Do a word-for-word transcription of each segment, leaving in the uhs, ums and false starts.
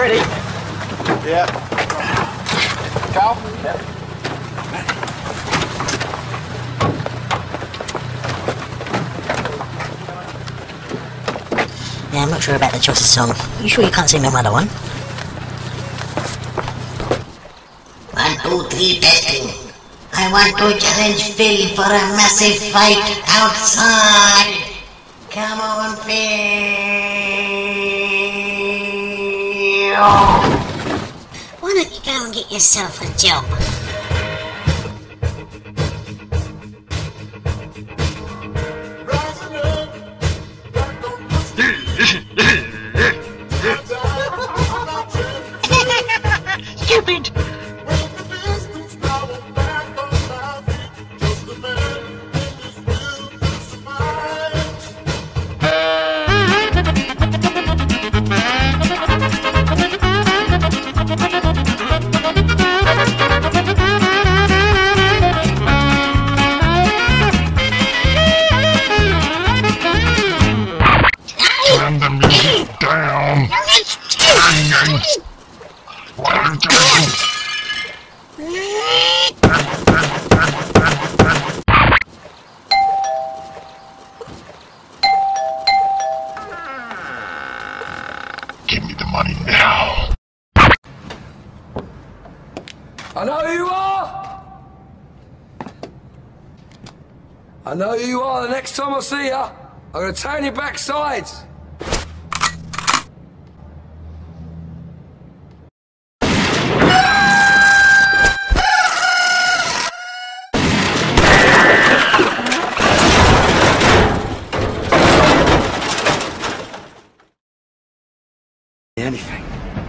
ready? Yeah. Go? Yeah. Yeah, I'm not sure about the choice of song. You sure you can't sing no other one? One, two, three, testing. I want to challenge Phil for a massive fight outside. Come on, Phil. Why don't you go and get yourself a job? Stupid! Turn the music down! Hanging! What are you doing? Give me the money now! I know who you are! I know who you are. The next time I see you, I'm gonna turn your backsides! Anything.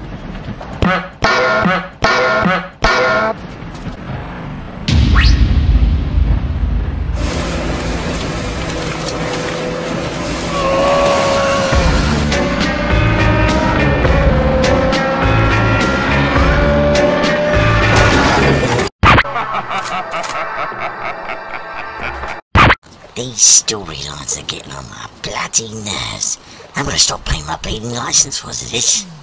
These storylines are getting on my bloody nerves. I'm gonna stop paying my bleeding license for this.